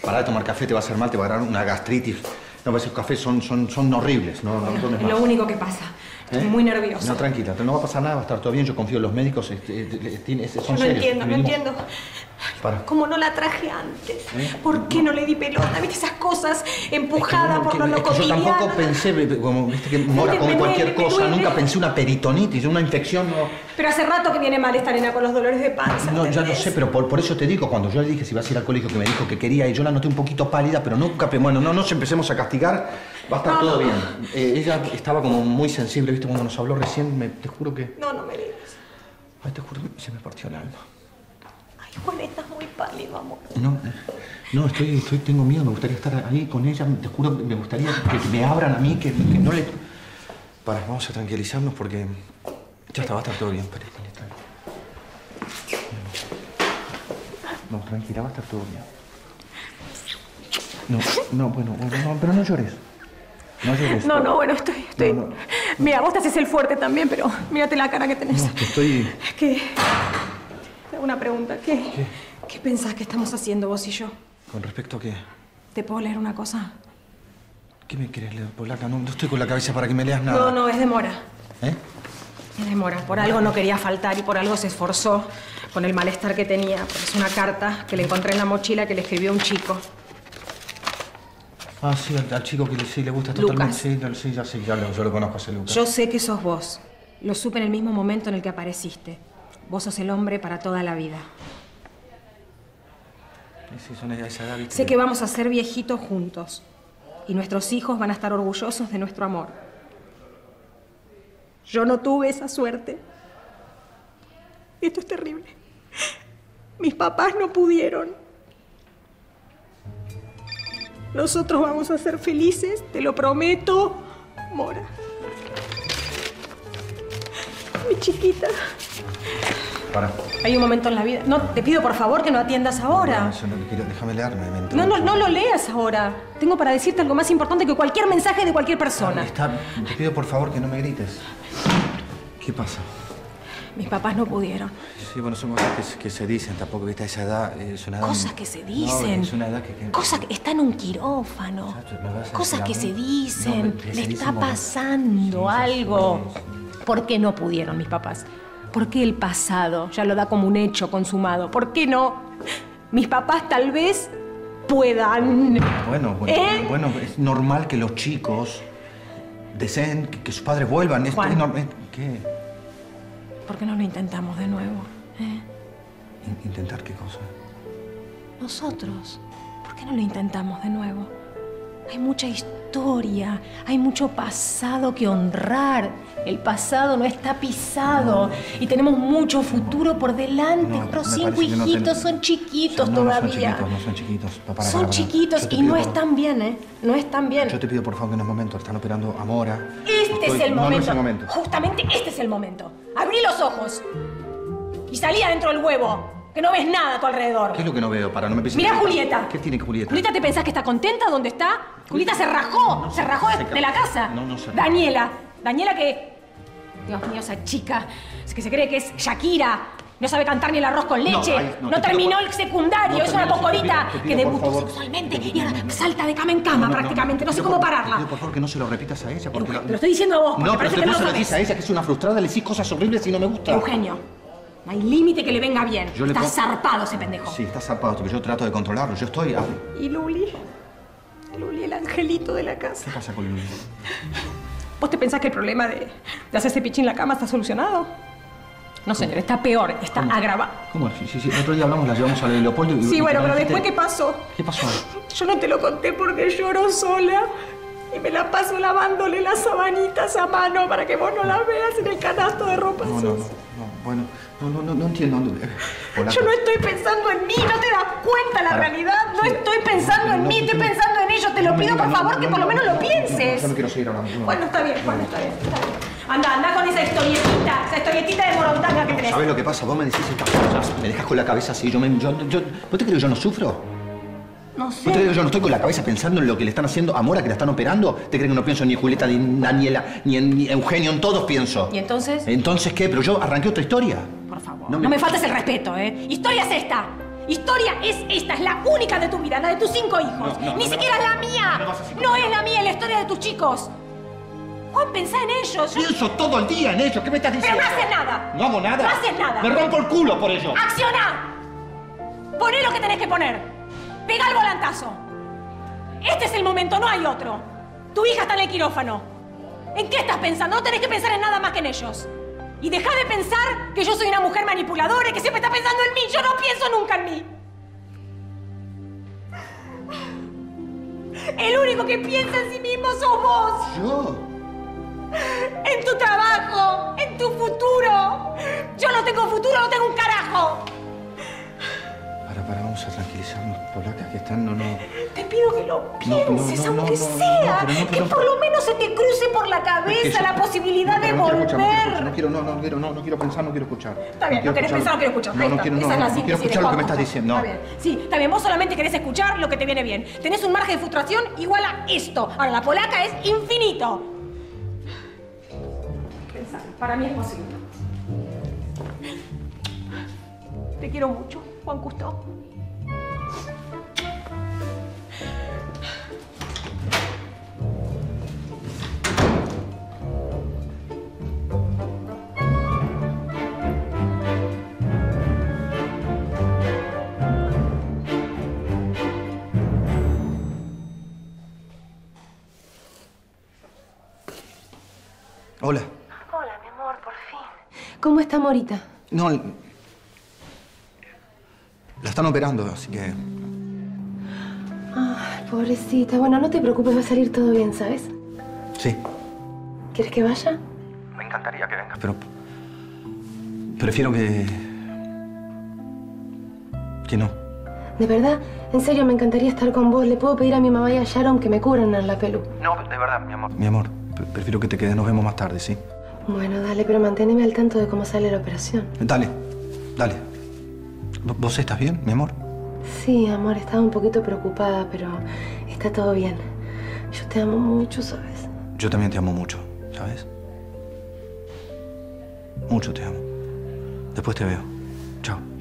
Pará de tomar café, te va a hacer mal, te va a dar una gastritis. No, esos cafés son horribles. No tomes más. Lo único que pasa. Estoy muy nerviosa. No, tranquila, no va a pasar nada, va a estar todo bien. Yo confío en los médicos, son serios. No entiendo. Para. ¿Cómo no la traje antes? ¿Por qué no le di pelota? ¿Viste esas cosas empujadas por lo cotidiano? Yo tampoco pensé, como viste que Mora come cualquier cosa, nunca pensé una peritonitis, una infección. No. Pero hace rato que viene mal esta nena con los dolores de panza. No, ya lo sé, pero por eso te digo, cuando yo le dije si vas a ir al colegio, que me dijo que quería, y yo la noté un poquito pálida, pero nunca, bueno, no nos empecemos a castigar, va a estar todo bien. Ella estaba como muy sensible, viste, cuando nos habló recién, te juro que... No me digas. Ay, te juro que se me partió el alma. Juan, estás muy pálido, amor. No, tengo miedo, me gustaría estar ahí con ella, te juro, me gustaría que me abran a mí, que no le... Vamos a tranquilizarnos porque ya está, va a estar todo bien, No, tranquila, va a estar todo bien. Bueno, pero no llores. No llores. No, bueno, estoy... No. Mira, vos te haces el fuerte también, pero mírate la cara que tenés. No, que estoy... Es que... Una pregunta, ¿Qué pensás que estamos haciendo vos y yo? ¿Con respecto a qué? ¿Te puedo leer una cosa? ¿Qué me querés leer, Polaca? No estoy con la cabeza para que me leas nada. No, es de Mora. ¿Eh? Es de Mora. Por algo no quería faltar y por algo se esforzó con el malestar que tenía. Porque es una carta que le encontré en la mochila que le escribió un chico. Ah, sí, al chico que sí le gusta totalmente. Sí, yo lo conozco a ese Lucas. Yo sé que sos vos. Lo supe en el mismo momento en el que apareciste. Vos sos el hombre para toda la vida. Sí, son a esa edad, ¿viste? Sé que vamos a ser viejitos juntos. Y nuestros hijos van a estar orgullosos de nuestro amor. Yo no tuve esa suerte. Esto es terrible. Mis papás no pudieron. Nosotros vamos a ser felices, te lo prometo, Mora. Mi chiquita. Para. Hay un momento en la vida... No, te pido por favor que no atiendas ahora. No, eso no quiero. Déjame leerme. No lo leas ahora. Tengo para decirte algo más importante que cualquier mensaje de cualquier persona. Te pido por favor que no me grites. ¿Qué pasa? Mis papás no pudieron. Sí, bueno, son cosas que se dicen. Tampoco, viste, a esa edad es una edad... Cosas que se dicen. No, es una edad que... Cosas que... Está en un quirófano. Cosas que se dicen. Le está pasando algo. ¿Por qué no pudieron mis papás? ¿Por qué el pasado ya lo da como un hecho consumado? ¿Por qué no? Mis papás tal vez puedan. Bueno, es normal que los chicos deseen que sus padres vuelvan. Juan, es normal. ¿Qué? ¿Por qué no lo intentamos de nuevo? ¿Intentar qué cosa? Nosotros. ¿Por qué no lo intentamos de nuevo? Hay mucha historia, hay mucho pasado que honrar. El pasado no está pisado y tenemos mucho futuro por delante. Nuestros 5 hijitos son chiquitos todavía. No son chiquitos. Son chiquitos y no están bien, ¿eh? No están bien. Yo te pido por favor que no es momento. Están operando a Mora. Este es el momento. No es el momento. Justamente este es el momento. Abrí los ojos y salí adentro del huevo. Que no ves nada a tu alrededor. ¿Qué es lo que no veo? No me Mirá a Julieta. ¿Qué tiene Julieta? ¿Julieta te pensás que está contenta donde está? Julieta se rajó de la casa. No se Daniela que... Dios mío, esa chica que se cree que es Shakira. No sabe cantar ni el arroz con leche. No terminó el secundario. Es una cocorita que debutó sexualmente y ahora salta de cama en cama prácticamente. No sé cómo pararla. Te pido por favor que no se lo repitas a ella. Porque te lo estoy diciendo a vos. No, pero no se lo dices a ella, que es una frustrada. Le decís cosas horribles y no me gusta. Eugenio, no hay límite que le venga bien. Está zarpado ese pendejo. Sí, está zarpado, porque yo trato de controlarlo. Yo estoy... ¿Y Luli? Luli, el angelito de la casa. ¿Qué pasa con Luli? ¿Vos te pensás que el problema de hacerse pichín en la cama está solucionado? No, señor, está peor, está agravado. ¿Cómo? Sí. El otro día hablamos, la llevamos a Leopoldo y... Sí, bueno, pero después, ¿qué pasó? ¿Qué pasó? Yo no te lo conté porque lloro sola. Y me la paso lavándole las sabanitas a mano para que vos no las veas en el canasto de ropa sucia. Bueno, no entiendo. Yo no estoy pensando en mí, ¿no te das cuenta la realidad? No estoy pensando en mí, estoy pensando en ellos. Te lo pido, por favor, que por lo menos lo pienses. Yo no quiero seguir hablando. Bueno, está bien. Anda con esa historietita de Morontaga que tenés. ¿Sabes lo que pasa? Vos me decís estas cosas, me dejas con la cabeza así. ¿Vos te crees que yo no sufro? No sé. ¿Vos te crees que yo no estoy con la cabeza pensando en lo que le están haciendo a Mora, que la están operando? ¿Te crees que no pienso ni en Julieta, ni en Daniela, ni en Eugenio? En todos pienso. ¿Y entonces? ¿Entonces qué? Pero yo arranqué otra historia. Por favor, no me faltes el respeto, ¿eh? Historia es esta. Historia es esta, es la única de tu vida, la de tus 5 hijos. Ni siquiera es la mía. No es la mía, es la historia de tus chicos. Juan, pensá en ellos. Pienso todo el día en ellos. ¿Qué me estás diciendo? Pero no haces nada. No hago nada. No haces nada. Me rompo el culo por ello. ¡Acciona! Poné lo que tenés que poner. Pegá el volantazo. Este es el momento, no hay otro. Tu hija está en el quirófano. ¿En qué estás pensando? No tenés que pensar en nada más que en ellos. Y dejá de pensar que yo soy una mujer manipuladora y que siempre está pensando en mí. Yo no pienso nunca en mí. El único que piensa en sí mismo sos vos. ¿Yo? En tu trabajo, en tu futuro. Yo no tengo futuro, no tengo un carajo. Para, vamos a tranquilizarnos, polacas, que están, no. Te pido que lo pienses, aunque sea. Que por lo menos se te cruce por la cabeza la posibilidad de volver. No quiero pensar, no quiero escuchar. Está bien, no querés pensar, no quiero escuchar. No quiero escuchar lo que me estás diciendo. Está bien, sí, está bien. Vos solamente querés escuchar lo que te viene bien. Tenés un margen de frustración igual a esto. Ahora, la polaca es infinito. Pensá, para mí es posible. Te quiero mucho, Juan Cousteau. Hola. Hola, mi amor, por fin. ¿Cómo está Morita? No, la están operando, así que... Ay, pobrecita. Bueno, no te preocupes, va a salir todo bien, ¿sabes? Sí. ¿Quieres que vaya? Me encantaría que vengas, pero... prefiero que... no. De verdad, en serio, me encantaría estar con vos. Le puedo pedir a mi mamá y a Sharon que me cubran en la pelu. No, de verdad, mi amor. Mi amor, prefiero que te quedes. Nos vemos más tarde, ¿sí? Bueno, dale, pero manténeme al tanto de cómo sale la operación. Dale. ¿Vos estás bien, mi amor? Sí, amor, estaba un poquito preocupada, pero está todo bien. Yo te amo mucho, ¿sabes? Yo también te amo mucho, ¿sabes? Mucho te amo. Después te veo. Chao.